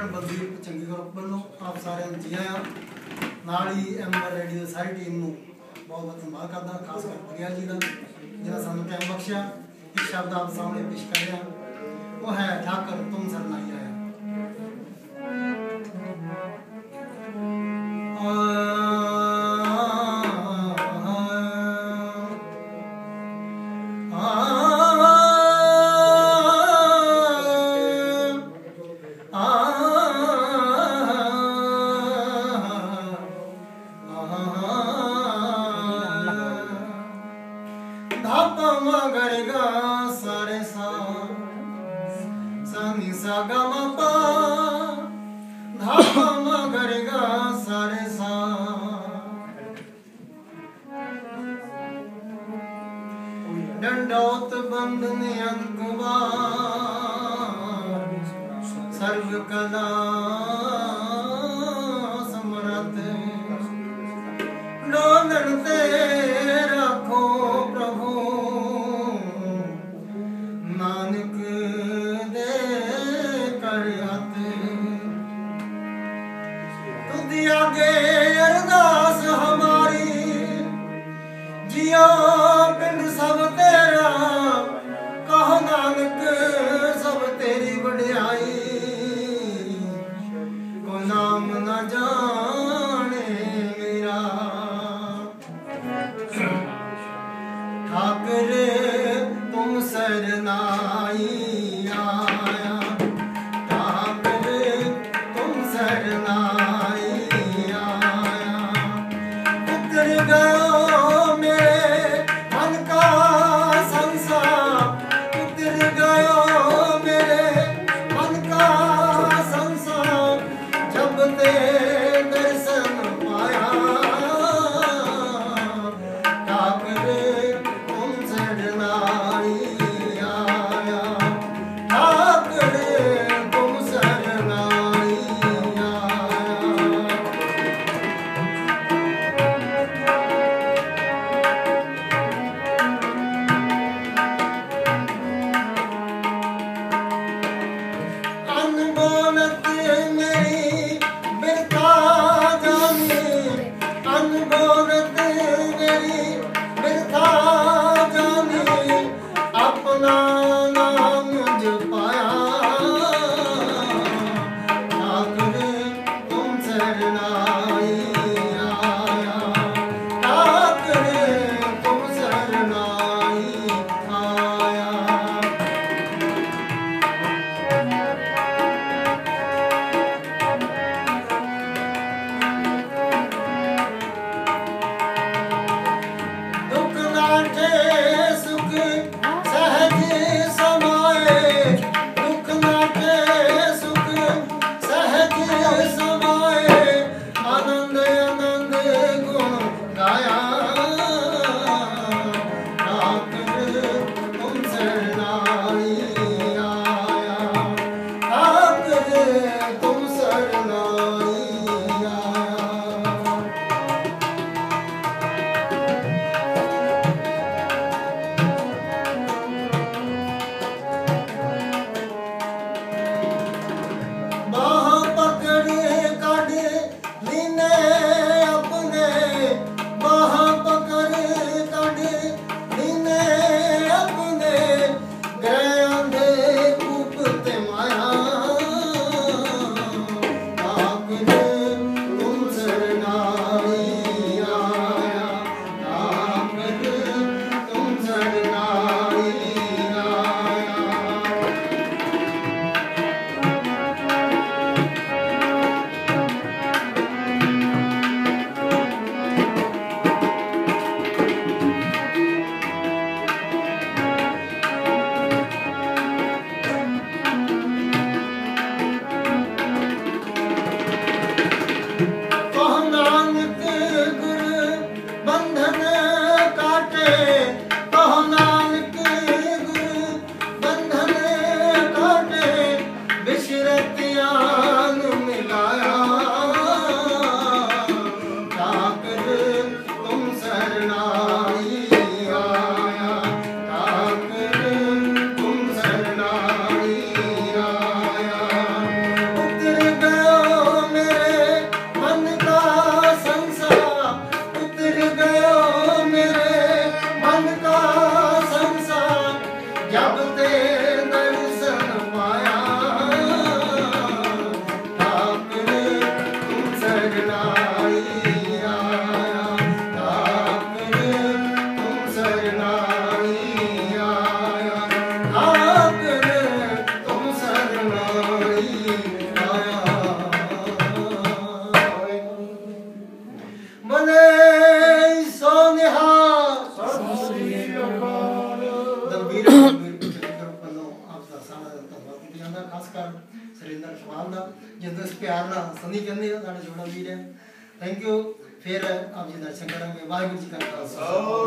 किरण बलदीप चंगी ग्रुप वालों आप सारे जी आया नाल ही एमआर रेडियो सारी टीम को बहुत बहुत धन्यवाद करदा, खास कर दरिया जी का जिन्हें सानू टाइम बख्शिया। एक शब्द आप सामने पेश कर रहा वो है ठाकर तुम सरनाई आया। डंडौत बंधन अंगवा सर्व कला समरथ डोलन ते रखो प्रभु नानक दे कर हथ तुझ आगे अरदास हमारी जियो पिंड सब तेरा कहो नानक सब तेरी बढ़ियाई को नाम न जाने मेरा ठाकर तुम सरनाई आया ठाकर तुम सरनाई आया उतर गयो ਜਿੰਦੋਂ ਇਸ ਪਿਆਰ ਨਾਲ ਸੰਨੀ ਕਹਿੰਦੇ ਹੋ, ਸਾਡਾ ਛੋਟਾ ਵੀਰ ਹੈ। Thank you. ਫਿਰ ਆਪ ਜੀ ਦਰਸ਼ਨ ਕਰਾਂਗੇ। ਵਾਹਿਗੁਰੂ ਜੀ ਕਾ ਖਾਲਸਾ।